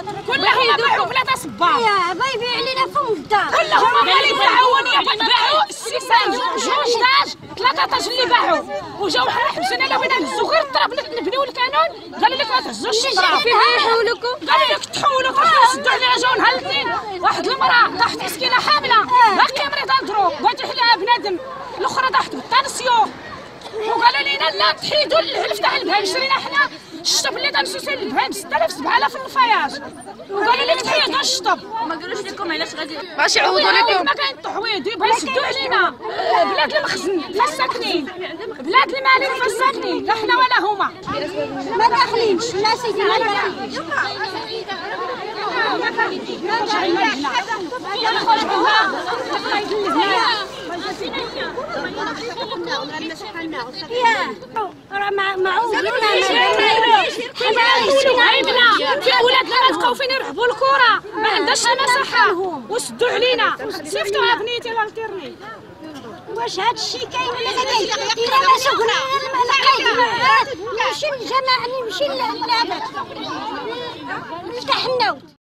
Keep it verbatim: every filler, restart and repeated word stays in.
كلهم باعوا بلا صباط. يا بايبيع علينا فم الدار. كلهم غير يبيعوا باعوا السيسان جوج داج ثلاثة طاج اللي باعوا وجاو حنا حبسنا لا بغينا نهزو غير الطراب نبنيو الكانون قالوا لك ما تهزوش الطراب فيها يحولكم قالوا لك تحولوا سدوا عليها جاو نهار الاثنين واحد المراه طاحت مسكينه حامله باقيه مريضه الضروب بغات يحلها بنادم الاخرى طاحت بالطانسيون وقالوا لينا لا تحيدوا الهلف تاع البهام شرينا حنا الشطب اللي تنسوس البهام ستة آلاف سبعة آلاف النفايات وقالوا لك تحيدوا الشطب ما قالوش لكم علاش غادي باش يعوضوا لكم ما كاين التحويض يبغوا يسدوا علينا بلاد المخزن فين ساكنين بلاد المالك فين ساكنين لا حنا ولا هما ما داخلينش لا سيدي ما داخلينش راه معوض عيبنا في ولادنا ما لقاو فين يرحبوا الكره ما عندهاش مساحه وسدوا علينا صيفطوها بنيتي لالتيرني واش هاد الشيء كاين ولا ما كاينش؟ إلا ما شغلنا نمشي للجماعة نمشي لهذا نفتح النوت.